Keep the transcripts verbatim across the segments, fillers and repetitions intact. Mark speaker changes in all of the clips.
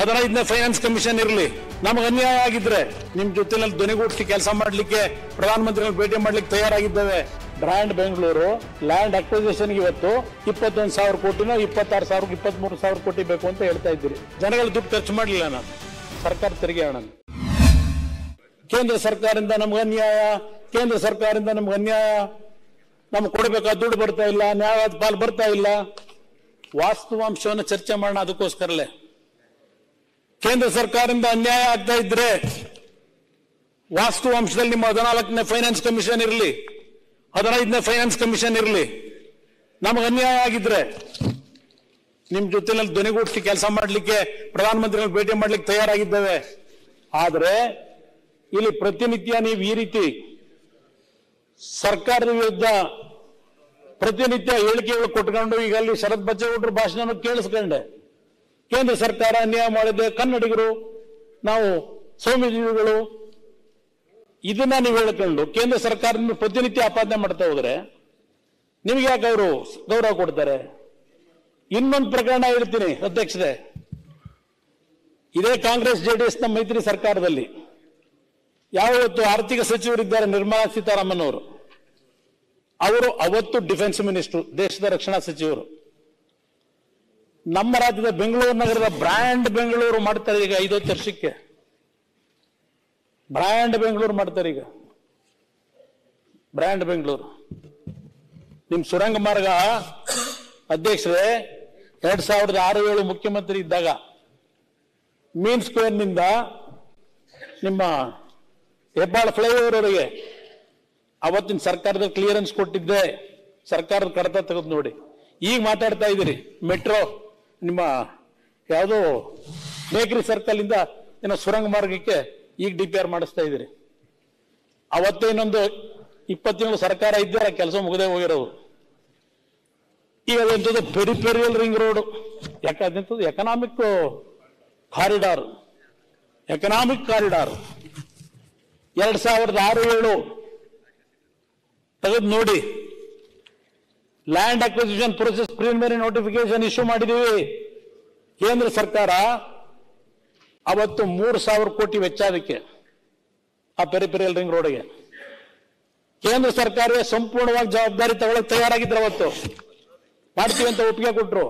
Speaker 1: ಹದಿನೈದನೇ finance commission ಇರಲಿ, ನಮಗೆ ಅನ್ಯಾಯ ಆಗಿದ್ರೆ ನಿಮ್ ಜೊತೆನಲ್ಲಿ ಧ್ವನಿಗೂಡಿಸಿ ಕೆಲಸ ಮಾಡ್ಲಿಕ್ಕೆ ಪ್ರಧಾನಮಂತ್ರಿಗಳು ಭೇಟಿ ಮಾಡ್ಲಿಕ್ಕೆ ತಯಾರಾಗಿದ್ದೇವೆ. ಬ್ರ್ಯಾಂಡ್ ಬೆಂಗಳೂರು ಲ್ಯಾಂಡ್ ಅಕ್ವಿಸಿಷನ್ ಇವತ್ತು ಇಪ್ಪತ್ತೊಂದು ಸಾವಿರ ಕೋಟಿನೋ ಇಪ್ಪತ್ತಾರು ಸಾವಿರ ಇಪ್ಪತ್ತ್ ಮೂರು ಸಾವಿರ ಕೋಟಿ ಬೇಕು ಅಂತ ಹೇಳ್ತಾ ಇದ್ದೀರಿ. ಜನಗಳ ದುಡ್ಡು ಖರ್ಚು ಮಾಡಲಿಲ್ಲ, ನಾನು ಸರ್ಕಾರ ತೆರಿಗೆ ಹಣ. ಕೇಂದ್ರ ಸರ್ಕಾರದಿಂದ ನಮ್ಗೆ ಅನ್ಯಾಯ, ಕೇಂದ್ರ ಸರ್ಕಾರದಿಂದ ನಮ್ಗೆ ಅನ್ಯಾಯ, ನಮ್ಗೆ ಕೊಡಬೇಕಾದ ದುಡ್ಡು ಬರ್ತಾ ಇಲ್ಲ, ನ್ಯಾಯವಾದ ಪಾಲು ಬರ್ತಾ ಇಲ್ಲ. ವಾಸ್ತವಾಂಶವನ್ನು ಚರ್ಚೆ ಮಾಡೋಣ. ಅದಕ್ಕೋಸ್ಕರಲೇ ಕೇಂದ್ರ ಸರ್ಕಾರದಿಂದ ಅನ್ಯಾಯ ಆಗ್ತಾ ಇದ್ರೆ ವಾಸ್ತವಾಂಶದಲ್ಲಿ ನಿಮ್ಮ ಹದಿನಾಲ್ಕನೇ ಫೈನಾನ್ಸ್ ಕಮಿಷನ್ ಇರಲಿ, ಹದಿನೈದನೇ ಫೈನಾನ್ಸ್ ಕಮಿಷನ್ ಇರಲಿ, ನಮಗೆ ಅನ್ಯಾಯ ಆಗಿದ್ರೆ ನಿಮ್ ಜೊತೆನಲ್ಲಿ ಧ್ವನಿಗೂಡಿಸಿ ಕೆಲಸ ಮಾಡ್ಲಿಕ್ಕೆ ಪ್ರಧಾನಮಂತ್ರಿಗಳು ಭೇಟಿ ಮಾಡ್ಲಿಕ್ಕೆ ತಯಾರಾಗಿದ್ದೇವೆ. ಆದ್ರೆ ಇಲ್ಲಿ ಪ್ರತಿನಿತ್ಯ ನೀವು ಈ ರೀತಿ ಸರ್ಕಾರದ ವಿರುದ್ಧ ಪ್ರತಿನಿತ್ಯ ಹೇಳಿಕೆಗಳು ಕೊಟ್ಕೊಂಡು, ಈಗ ಅಲ್ಲಿ ಶರತ್ ಬಚ್ಚೇಗೌಡರ ಭಾಷಣ ಕೇಳಿಸ್ಕೊಂಡೆ. ಕೇಂದ್ರ ಸರ್ಕಾರ ಅನ್ಯಾಯ ಮಾಡಿದೆ, ಕನ್ನಡಿಗರು ನಾವು ಸೌಮ್ಯಜೀವಿಗಳು, ಇದನ್ನ ನೀವು ಹೇಳ್ಕೊಂಡು ಕೇಂದ್ರ ಸರ್ಕಾರದಿಂದ ಪ್ರತಿನಿತ್ಯ ಆಪಾದನೆ ಮಾಡ್ತಾ ಹೋದ್ರೆ ನಿಮ್ಗೆ ಯಾಕೆ ಅವರು ಗೌರವ ಕೊಡ್ತಾರೆ? ಇನ್ನೊಂದು ಪ್ರಕರಣ ಹೇಳ್ತೀನಿ ಅಧ್ಯಕ್ಷರೇ. ಇದೇ ಕಾಂಗ್ರೆಸ್ ಜೆಡಿಎಸ್ ನ ಮೈತ್ರಿ ಸರ್ಕಾರದಲ್ಲಿ ಯಾವತ್ತು ಆರ್ಥಿಕ ಸಚಿವರಿದ್ದಾರೆ ನಿರ್ಮಲಾ ಸೀತಾರಾಮನ್ ಅವರು, ಅವರು ಅವತ್ತು ಡಿಫೆನ್ಸ್ ಮಿನಿಸ್ಟರ್, ದೇಶದ ರಕ್ಷಣಾ ಸಚಿವರು. ನಮ್ಮ ರಾಜ್ಯದ ಬೆಂಗಳೂರು ನಗರದ ಬ್ರ್ಯಾಂಡ್ ಬೆಂಗಳೂರು ಮಾಡ್ತಾರೆ ಈಗ ಐದೊತ್ತು ವರ್ಷಕ್ಕೆ. ಬ್ರ್ಯಾಂಡ್ ಬೆಂಗಳೂರು ಮಾಡ್ತಾರೆ ಈಗ, ಬ್ರ್ಯಾಂಡ್ ಬೆಂಗಳೂರು. ನಿಮ್ ಸುರಂಗ ಮಾರ್ಗ ಅಧ್ಯಕ್ಷರೇ, ಎರಡ್ ಸಾವಿರದ ಆರು ಏಳು ಮುಖ್ಯಮಂತ್ರಿ ಇದ್ದಾಗ ಮೀನ್ ಸ್ಕ್ವೇರ್ ನಿಂದ ನಿಮ್ಮ ಹೆಬ್ಬಾಳ ಫ್ಲೈಓವರ್ ವರೆಗೆ ಅವತ್ತಿನ ಸರ್ಕಾರದ ಕ್ಲಿಯರೆನ್ಸ್ ಕೊಟ್ಟಿದ್ದೆ, ಸರ್ಕಾರದ ಕಡತ ತೆಗೆದು ನೋಡಿ. ಈಗ ಮಾತಾಡ್ತಾ ಇದ್ದೀರಿ ಮೆಟ್ರೋ, ನಿಮ್ಮ ಯಾವುದೋ ಬೇಕರಿ ಸರ್ಕಲ್ ಇಂದ ಏನೋ ಸುರಂಗ ಮಾರ್ಗಕ್ಕೆ ಈಗ ಡಿ ಪಿ ಆರ್ ಮಾಡಿಸ್ತಾ ಇದ್ದೀರಿ. ಅವತ್ತೇ ಇನ್ನೊಂದು ಇಪ್ಪತ್ತು ತಿಂಗಳು ಸರ್ಕಾರ ಇದ್ದಾರೆ, ಕೆಲಸ ಮುಗದೆ ಹೋಗಿರೋದು. ಈಗ ಅದಂಥದ್ದು ಪೆರಿಪೆರಿಯಲ್ ರಿಂಗ್ ರೋಡ್, ಯಾಕಂತದ್ದು ಎಕನಾಮಿಕ್ ಕಾರಿಡಾರ್, ಎಕನಾಮಿಕ್ ಕಾರಿಡಾರ್ ಎರಡ್ ಸಾವಿರದ ಆರು ಏಳು ತೆಗೆದು ನೋಡಿ. Land acquisition process preliminary notification issue ಮಾಡಿದೀವಿ. ಕೇಂದ್ರ ಸರ್ಕಾರ ಅವತ್ತು ಮೂರು ಸಾವಿರ ಕೋಟಿ ವೆಚ್ಚ ಅದಕ್ಕೆ, ಆ ಪೆರಿಪೆರಿಯಲ್ ರಿಂಗ್ ರೋಡ್ಗೆ. ಕೇಂದ್ರ ಸರ್ಕಾರವೇ ಸಂಪೂರ್ಣವಾಗಿ ಜವಾಬ್ದಾರಿ ತಗೊಳ್ಳಕ್ಕೆ ತಯಾರಾಗಿದ್ರು, ಅವತ್ತು ಮಾಡ್ತೀವಿ ಅಂತ ಒಪ್ಪಿಗೆ ಕೊಟ್ಟರು.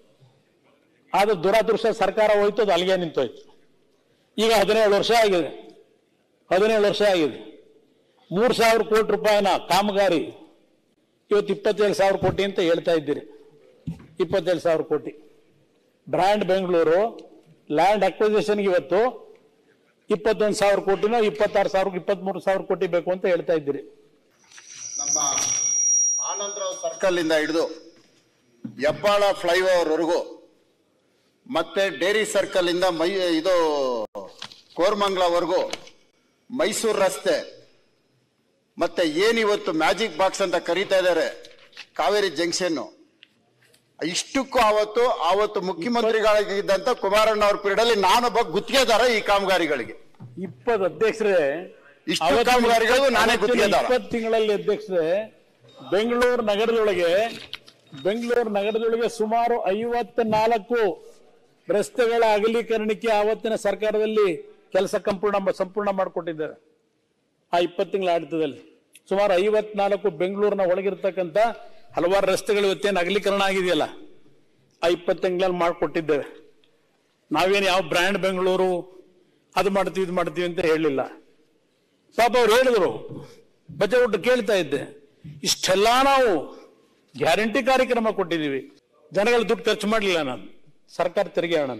Speaker 1: ಆದ್ರೆ ದುರಾದೃಷ್ಟ ಸರ್ಕಾರ ಹೋಯ್ತು, ಅದು ಅಲ್ಲಿಗೆ ನಿಂತೋಯ್ತು. ಈಗ ಹದಿನೇಳು ವರ್ಷ ಆಗಿದೆ, ಹದಿನೇಳು ವರ್ಷ ಆಗಿದೆ. ಮೂರು ಸಾವಿರ ಕೋಟಿ ರೂಪಾಯಿನ ಕಾಮಗಾರಿ ಇವತ್ತು ಇಪ್ಪತ್ತೇಳು ಸಾವಿರ ಕೋಟಿ ಅಂತ ಹೇಳ್ತಾ ಇದ್ದೀರಿ. ಇಪ್ಪತ್ತೇಳು ಸಾವಿರ ಕೋಟಿ ಬ್ರ್ಯಾಂಡ್ ಬೆಂಗಳೂರು ಲ್ಯಾಂಡ್ ಅಕ್ವಿಸಿಷನ್ಗೆ ಇವತ್ತು ಇಪ್ಪತ್ತೊಂದು ಸಾವಿರ ಕೋಟಿನೋ ಇಪ್ಪತ್ತಾರು ಸಾವಿರ ಇಪ್ಪತ್ಮೂರು ಸಾವಿರ ಕೋಟಿ ಬೇಕು ಅಂತ ಹೇಳ್ತಾ ಇದ್ದೀರಿ.
Speaker 2: ನಮ್ಮ ಆನಂದರಾವ್ ಸರ್ಕಲ್ ಇಂದ ಹಿಡಿದು ಹೆಬ್ಬಾಳ ಫ್ಲೈಓವರ್ ವರೆಗೂ, ಮತ್ತೆ ಡೇರಿ ಸರ್ಕಲ್ ಇಂದ ಮೈ ಇದು ಕೋರಮಂಗಲವರೆಗೂ, ಮೈಸೂರು ರಸ್ತೆ, ಮತ್ತೆ ಏನಿವತ್ತು ಮ್ಯಾಜಿಕ್ ಬಾಕ್ಸ್ ಅಂತ ಕರೀತಾ ಇದ್ದಾರೆ ಕಾವೇರಿ ಜಂಕ್ಷನ್, ಇಷ್ಟಕ್ಕೂ ಅವತ್ತು ಅವತ್ತು ಮುಖ್ಯಮಂತ್ರಿಗಳಾಗಿದ್ದಂತ ಕುಮಾರಣ್ಣ ಅವ್ರ ಪೀರಿಯಡ್ ಅಲ್ಲಿ ನಾನೊಬ್ಬ ಗುತ್ತಿಗೆದಾರ ಈ ಕಾಮಗಾರಿಗಳಿಗೆ.
Speaker 1: ಇಪ್ಪತ್ತು ಅಧ್ಯಕ್ಷರೇ,
Speaker 2: ಇಷ್ಟು ಕಾಮಗಾರಿಗಳು ನಾನೇ ಗುತ್ತಿಗೆದಾರ.
Speaker 1: ಇಪ್ಪತ್ತು ತಿಂಗಳಲ್ಲಿ ಅಧ್ಯಕ್ಷರೇ, ಬೆಂಗಳೂರು ನಗರದೊಳಗೆ ಬೆಂಗಳೂರು ನಗರದೊಳಗೆ ಸುಮಾರು ಐವತ್ತ ನಾಲ್ಕು ರಸ್ತೆಗಳ ಅಗಲೀಕರಣಕ್ಕೆ ಆವತ್ತಿನ ಸರ್ಕಾರದಲ್ಲಿ ಕೆಲಸ ಸಂಪೂರ್ಣ ಸಂಪೂರ್ಣ ಮಾಡಿಕೊಟ್ಟಿದ್ದಾರೆ. ಆ ಇಪ್ಪತ್ತು ತಿಂಗಳ ಆಡಳಿತದಲ್ಲಿ ಸುಮಾರು ಐವತ್ನಾಲ್ಕು ಬೆಂಗಳೂರಿನ ಒಳಗಿರ್ತಕ್ಕಂಥ ಹಲವಾರು ರಸ್ತೆಗಳು ಇವತ್ತೇನು ಅಗಲೀಕರಣ ಆಗಿದೆಯಲ್ಲ, ಆ ಇಪ್ಪತ್ತು ತಿಂಗಳಲ್ಲಿ ಮಾಡಿಕೊಟ್ಟಿದ್ದೇವೆ. ನಾವೇನು ಯಾವ ಬ್ರ್ಯಾಂಡ್ ಬೆಂಗಳೂರು ಅದು ಮಾಡ್ತೀವಿ ಇದು ಮಾಡ್ತೀವಿ ಅಂತ ಹೇಳಲಿಲ್ಲ. ಪಾಪ ಅವ್ರು ಹೇಳಿದ್ರು, ಬಚ್ಚೇಗೌಡರು ಕೇಳ್ತಾ ಇದ್ದೆ, ಇಷ್ಟೆಲ್ಲ ನಾವು ಗ್ಯಾರಂಟಿ ಕಾರ್ಯಕ್ರಮ ಕೊಟ್ಟಿದ್ದೀವಿ, ಜನಗಳ ದುಡ್ಡು ಖರ್ಚು ಮಾಡಲಿಲ್ಲ, ನಾನು ಸರ್ಕಾರ ತೆರಿಗೆ ಹಣ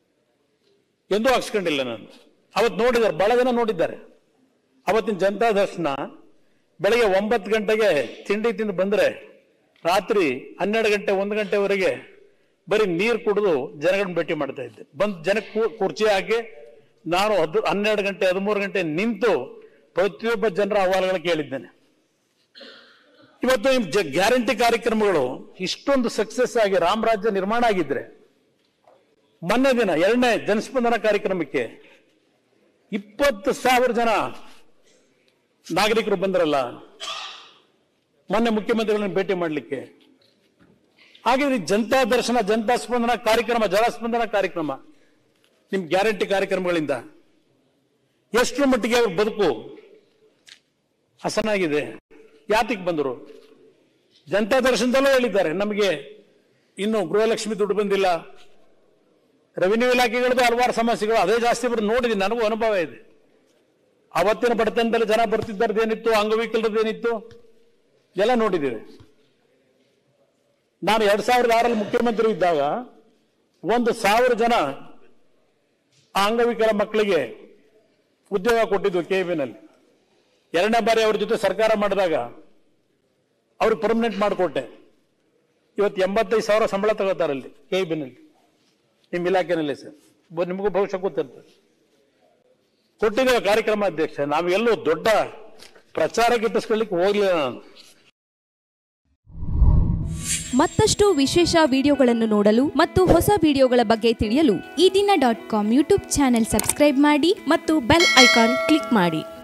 Speaker 1: ಎಂದೂ ಹಾಕ್ಸ್ಕೊಂಡಿಲ್ಲ. ನಾನು ಅವತ್ತು ನೋಡಿದ್ದಾರೆ, ಬಹಳ ಜನ ನೋಡಿದ್ದಾರೆ. ಅವತ್ತಿನ ಜನತಾ ದರ್ಶನ ಬೆಳಗ್ಗೆ ಒಂಬತ್ತು ಗಂಟೆಗೆ ತಿಂಡಿ ತಿಂದು ಬಂದ್ರೆ ರಾತ್ರಿ ಹನ್ನೆರಡು ಗಂಟೆ ಒಂದು ಗಂಟೆವರೆಗೆ ಬರೀ ನೀರು ಕುಡಿದು ಜನಗಳನ್ನ ಭೇಟಿ ಮಾಡ್ತಾ ಇದ್ದೆ. ಬಂದು ಜನಕ್ಕೆ ಕುರ್ಚಿ ಹಾಕಿ ನಾನು ಹದ್ ಹನ್ನೆರಡು ಗಂಟೆ ಹದಿಮೂರು ಗಂಟೆ ನಿಂತು ಪ್ರತಿಯೊಬ್ಬ ಜನರ ಅಹವಾಲುಗಳು ಕೇಳಿದ್ದೇನೆ. ಇವತ್ತು ಗ್ಯಾರಂಟಿ ಕಾರ್ಯಕ್ರಮಗಳು ಇಷ್ಟೊಂದು ಸಕ್ಸಸ್ ಆಗಿ ರಾಮರಾಜ್ಯ ನಿರ್ಮಾಣ ಆಗಿದ್ರೆ, ಮೊನ್ನೆ ದಿನ ಎರಡನೇ ಜನಸ್ಪಂದನ ಕಾರ್ಯಕ್ರಮಕ್ಕೆ ಇಪ್ಪತ್ತು ಸಾವಿರ ಜನ ನಾಗರಿಕರು ಬಂದ್ರಲ್ಲ ಮೊನ್ನೆ ಮುಖ್ಯಮಂತ್ರಿಗಳನ್ನ ಭೇಟಿ ಮಾಡಲಿಕ್ಕೆ. ಹಾಗಿದ್ರೆ ಜನತಾ ದರ್ಶನ, ಜನತಾ ಸ್ಪಂದನ ಕಾರ್ಯಕ್ರಮ, ಜನಸ್ಪಂದನ ಕಾರ್ಯಕ್ರಮ ನಿಮ್ಮ ಗ್ಯಾರಂಟಿ ಕಾರ್ಯಕ್ರಮಗಳಿಂದ ಎಷ್ಟರ ಮಟ್ಟಿಗೆ ಅವ್ರ ಬದುಕು ಹಸನಾಗಿದೆ? ಯಾತಿಗೆ ಬಂದರು? ಜನತಾ ದರ್ಶನದಲ್ಲೂ ಹೇಳಿದ್ದಾರೆ, ನಮಗೆ ಇನ್ನು ಗೃಹಲಕ್ಷ್ಮಿ ದುಡ್ಡು ಬಂದಿಲ್ಲ, ರೆವಿನ್ಯೂ ಇಲಾಖೆಗಳದ್ದು ಹಲವಾರು ಸಮಸ್ಯೆಗಳು ಅದೇ ಜಾಸ್ತಿ ಬರೋದು ನೋಡಿದ್ದೀನಿ, ನನಗೂ ಅನುಭವ ಇದೆ. ಅವತ್ತಿನ ಬಡತನದಲ್ಲಿ ಜನ ಬರ್ತಿದ್ದರದೇನಿತ್ತು, ಅಂಗವಿಕಲರದೇನಿತ್ತು ಎಲ್ಲ ನೋಡಿದ್ದೀವಿ. ನಾನು ಎರಡ್ ಸಾವಿರದ ಆರಲ್ಲಿ ಮುಖ್ಯಮಂತ್ರಿ ಇದ್ದಾಗ ಒಂದು ಸಾವಿರ ಜನ ಆ ಅಂಗವಿಕಲ ಮಕ್ಕಳಿಗೆ ಉದ್ಯೋಗ ಕೊಟ್ಟಿದ್ವು ಕೆ ಬಿನಲ್ಲಿ. ಎರಡನೇ ಬಾರಿ ಅವ್ರ ಜೊತೆ ಸರ್ಕಾರ ಮಾಡಿದಾಗ ಅವ್ರಿಗೆ ಪರ್ಮನೆಂಟ್ ಮಾಡಿಕೊಟ್ಟೆ. ಇವತ್ತು ಎಂಬತ್ತೈದು ಸಾವಿರ ಸಂಬಳ ತಗೋತಾರಲ್ಲಿ ಕೆ ಬಿನಲ್ಲಿ, ನಿಮ್ಮ ಇಲಾಖೆನಲ್ಲಿ ಸರ್. ನಿಮಗೂ ಭವಿಷ್ಯ ಗೊತ್ತಿರ್ತದೆ. ಕೊಟ್ಟಿದ್ದೇವೆ ಕಾರ್ಯಕ್ರಮ ಅಧ್ಯಕ್ಷ. ನಾವೆಲ್ಲೂ ದೊಡ್ಡ ಪ್ರಚಾರ ಗಿಟ್ಟಿಸ್ಕೊಳ್ಳಿಕ್ಕೆ ಹೋಗ್ಲಿಲ್ಲ ನಾನು.
Speaker 3: ಮತ್ತಷ್ಟು ವಿಶೇಷ ವಿಡಿಯೋಗಳನ್ನು ನೋಡಲು ಮತ್ತು ಹೊಸ ವಿಡಿಯೋಗಳ ಬಗ್ಗೆ ತಿಳಿಯಲು Ee Dina dot com YouTube channel subscribe ಮಾಡಿ ಮತ್ತು ಬೆಲ್ ಐಕಾನ್ ಕ್ಲಿಕ್ ಮಾಡಿ.